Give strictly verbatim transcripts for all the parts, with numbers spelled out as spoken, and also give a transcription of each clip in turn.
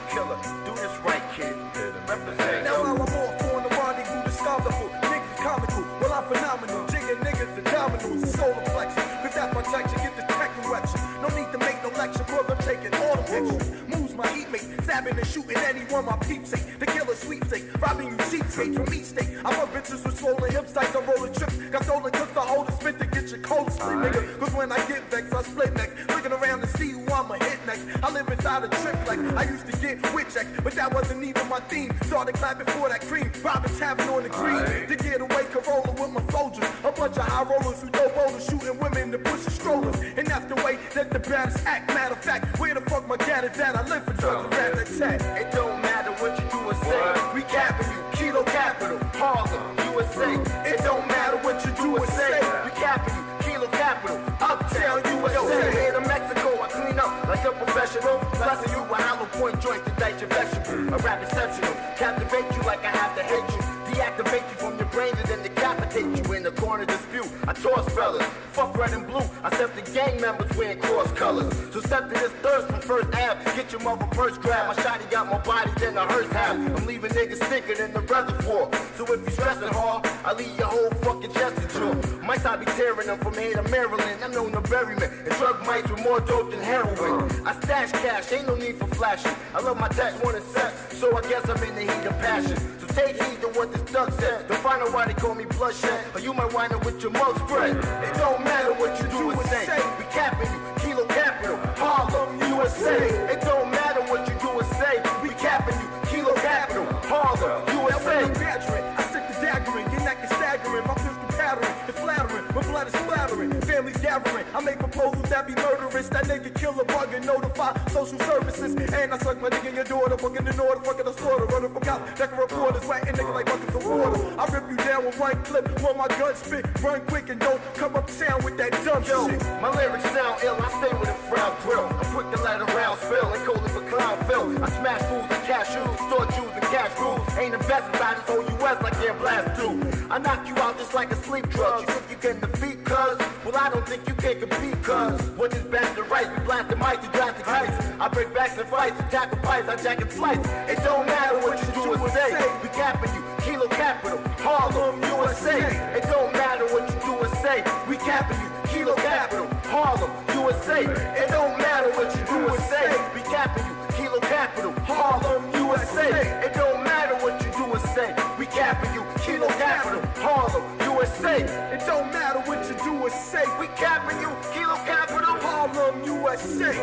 killer. Do this right, kid. Represent. Now while I'm off on the rendezvous, discoverable. Niggas comical, well I'm phenomenal. Jigging niggas and dominoes, solar plexus. Cause that's my texture, get the tech correction. No need to make no lecture, cause I'm taking all the pictures. Moves my heat mate, stabbing and shooting anyone my peeps say. The killer sweepsake, robbing you cheapskates from each state. I fuck bitches with swollen hips, like I'm rolling trips. Got stolen clips, I hold a spit to get your cold split, nigga. Cause when I get vexed, I split next. Looking around to see who I'ma hit next. I live inside a triplex. I used to get witch checks, but that wasn't even my theme. Started clapping for that cream, robbing tapping on the green. Right. To get away, Corolla with my soldiers. A bunch of high rollers who dope boulders, shooting women to push the strollers. And that's the way that the baddest act. Matter of fact, where the fuck my gat is at? I live for drugs and rat attack. It don't matter what you do or say. What? We capping you, Kilo Capital, Harlem, U S A. It don't matter what you do or say. We capping you, Kilo Capital, Uptown, U S A. Here to Mexico, I clean up like a professional. Blessing you with hollow point joints to dice your vegetable. A rap exceptional, captivate you like I have to hate you. Deactivate you from your brain and then decapitate you in the corner dispute. I toss fellas, fuck red and blue. I step the gang members wearing cross colors. So step to this thirst from First Ave. Get your mother purse grab. My shotty got more body than a hearse have. I'm leaving niggas stinking in the reservoir. So if you stressing hard, I leave your whole fucking chest in jaw. Mice I be tearing them from here to Maryland. I'm known to bury men and drug mice with more dope than heroin. I stash cash, ain't no need for flashing. I love my tax one and sex, so I guess I'm in the heat of passion. So take heed to what this thug said. Don't find out why they call me Bloodshed, or you might wind up with your mug spread. It don't matter what you do or say. We capping you, Kilo Capital, Harlem, U S A. It don't matter what you do or say. We capping you, Kilo Capital, Harlem, U S A. I stick the dagger in, your neck is staggering. My pistol pattering, it's flattering. My blood is splattering, families gathering. I make proposals that be murderous. That nigga kill a bug and notify social services. And I suck my dick in your daughter, fucking in order, fucking the slaughter. Running from cops, that can report is wetting nigga like buckets of water. I rip you down with one clip, while my gun spit. Run quick and don't come up sound with that dumb Yo, shit. My lyrics sound ill, I stay with a frown grill. I'm quick to let around spill and call it for clown fill. I smash fools and cashews, store Jews and cash rules. Ain't investors, I just hold U S like Air Blast two. I knock you out just like a sleep drug. You think you can defeat cuz? Well, I don't think you can compete cuz. What is best to right? We blast the mic to drastic heights. I break backs and fights, attack the pipes, I jack and slice. It don't matter what you do or say. We capping you, Kilo Capital, Harlem, U S A. It don't matter what you do or say. We capping you, Kilo Capital, Harlem, U S A. It don't matter what you do or say. We capping you, Kilo Capital, Harlem, U S A. It don't matter what you do or say. We capping you, Kilo Capital, Harlem, U S A. It don't matter what you do or say. We capping you, Kilo Capital, Harlem, U S A.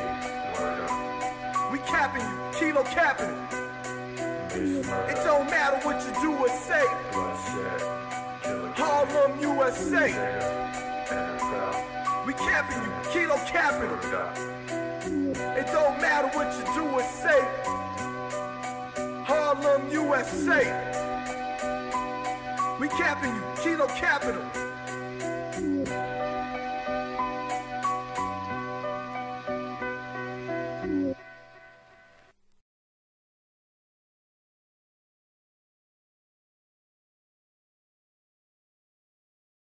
We capping you, Kilo Capital. It don't matter what you do or say. Harlem, U S A. We capping you, Kilo Capital. It don't matter what you do or say. Harlem, U S A. We capping you, Kilo Capital.